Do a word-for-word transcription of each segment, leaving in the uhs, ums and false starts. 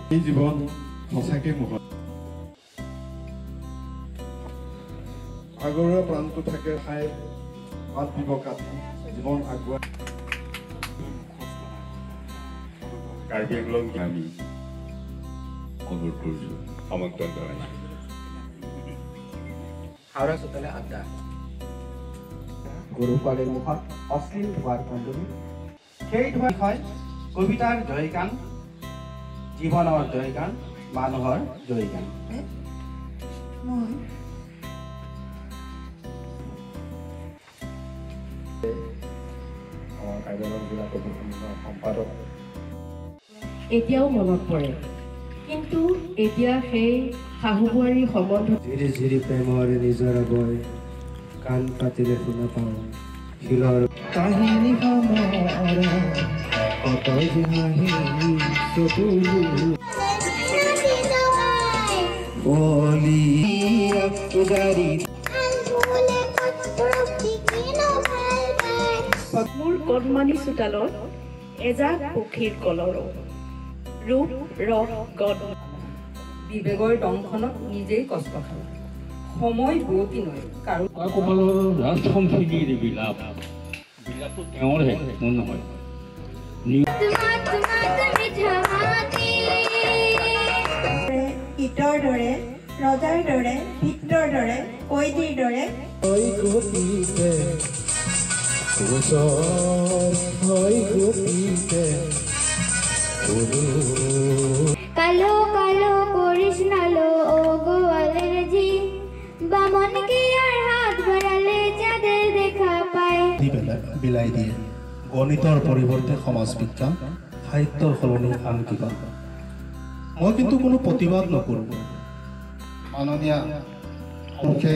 এই জীৱন সঁচাকৈ মোহন আগৰুৱা প্ৰাণটো থাকে খাই মাত দিব কাটি জীৱন আগুৱাই কাৰ্বি আংলং আমি অনুৰোধ কৰিছোঁ আমন্ত্ৰণ জনাইছোঁ হাওৰা চোতালে আড্ডা গৰু পোৱালীৰ মুখত অশ্লীল ধোৱাৰ কন্দুলি সেই ধোৱা হয় কবিতাৰ জয়গান জীৱনৰ জয়গান মানুহৰ জয়গান সম্পাদক এতিয়াও মনত পৰে কিন্তু এতিয়া সেই শাহু বোৱাৰীৰ সম্বন্ধ ঝিৰি ঝিৰি প্ৰেমৰ নিজৰ বৈ কাণ পাতিলে শুনা পাওঁ শিলৰ কাহিনী কত মোৰ কণমানি চোতালত এজাক পক্ষীৰ কলৰো ৰূপ ৰস গদ বিবেকৰ দংখনত নিজেই কষ্ট খাওঁ সময় বুৱতী নয় কাৰো কপালৰ ৰাজসংসিনীৰ বিলাপ বিলাপটো তেওঁৰহে মোৰ নহয় ইটৰ দৰে ৰজাৰ দৰে ভিতৰ দৰে কৈদীৰ দৰে কালো কালো করিস নালো ও গোয়ালের জি বামন কি আর হাত বাড়ালে যাদের দেখা পায় বিলাই দিয়ে গণিতৰ পৰিৱৰ্তে সমাজ বিজ্ঞান সাহিত্যৰ সলনি আন কিবা মই কিন্তু কোনো প্ৰতিবাদ নকৰোঁ মাননীয়া মুখে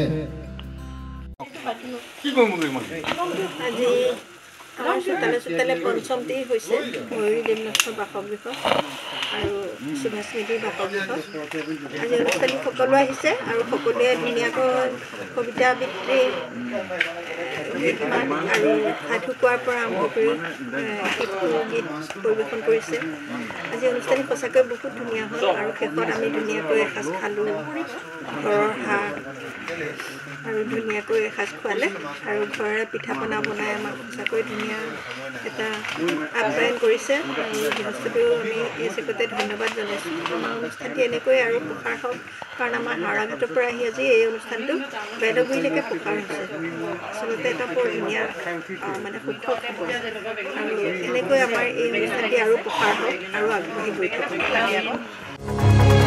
কি কৰিম বুলি মানে আজি আমাৰ চোতালে চোতালে পঞ্চমটি হৈছে ময়ূৰী দেৱনাথৰ বাসগৃহ আৰু সুভাষ স্মৃতিৰ বাসগৃহ আজি অনুষ্ঠানিক সকলো আহিছে আৰু সকলোৱে ধুনীয়াকৈ কবিতা আবৃত্তি আৰু সাধু কোৱাৰ পৰা আৰম্ভ কৰি গীত পৰিৱেশন কৰিছে আজি অনুষ্ঠানিক সঁচাকৈ বহুত ধুনীয়া হ'ল আৰু শেষত আমি ধুনীয়াকৈ এসাঁজ খালোঁ ঘৰৰ হাঁহ আৰু ধুনীয়াকৈ এসাঁজ খোৱালে আৰু ঘৰৰে পিঠা পনা বনাই আমাক সঁচাকৈ ধুনীয়া এটা আপ্যায়ন কৰিছে আৰু গৃহস্থতেও আমি এই চেগতে ধন্যবাদ জনাইছোঁ আমাৰ অনুষ্ঠানটি এনেকৈ আৰু প্ৰসাৰ হওক কাৰণ আমাৰ হাওৰাঘাটৰ পৰা আহি আজি এই অনুষ্ঠানটো বেদগুৰিলৈকে প্ৰসাৰ হৈছে আচলতে এটা বৰ ধুনীয়া মানে সুখৰ খবৰ আৰু এনেকৈ আমাৰ এই অনুষ্ঠানটি আৰু প্ৰসাৰ হওক আৰু আগবাঢ়ি গৈ থাকক